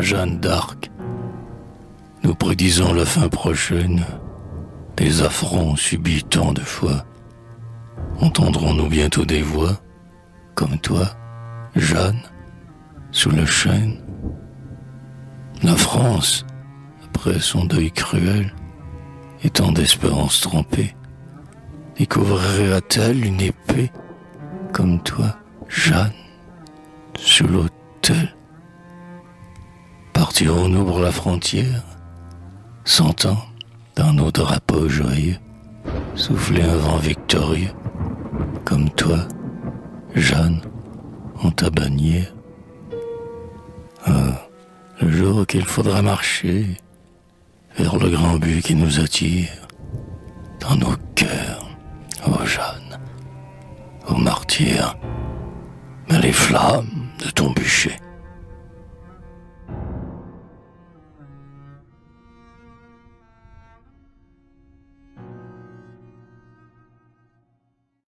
Jeanne d'Arc. Nous prédisons la fin prochaine, des affronts subis tant de fois. Entendrons-nous bientôt des voix, comme toi, Jeanne, sous la chaîne? La France, après son deuil cruel, et tant d'espérances trompées, découvrirait-elle une épée, comme toi, Jeanne, sous l'autel? Partirons-nous pour la frontière, sentant, dans nos drapeaux joyeux, souffler un vent victorieux, comme toi, Jeanne, en ta bannière? Ah, le jour qu'il faudra marcher vers le grand but qui nous attire, dans nos cœurs, ô Jeanne, ô martyr, mais les flammes de ton bûcher